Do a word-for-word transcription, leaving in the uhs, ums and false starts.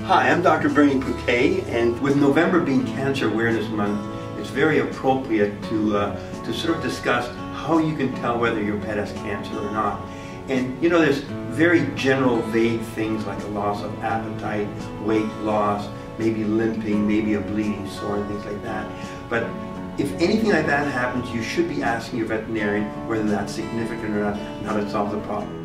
Hi, I'm Doctor Berney Pukay, and with November being Cancer Awareness Month, it's very appropriate to, uh, to sort of discuss how you can tell whether your pet has cancer or not. And you know, there's very general, vague things like a loss of appetite, weight loss, maybe limping, maybe a bleeding sore, and things like that. But if anything like that happens, you should be asking your veterinarian whether that's significant or not, and how to solve the problem.